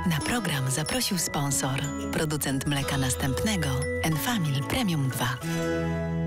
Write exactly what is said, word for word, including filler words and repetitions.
Na program zaprosił sponsor, producent mleka następnego Enfamil Premium dwa.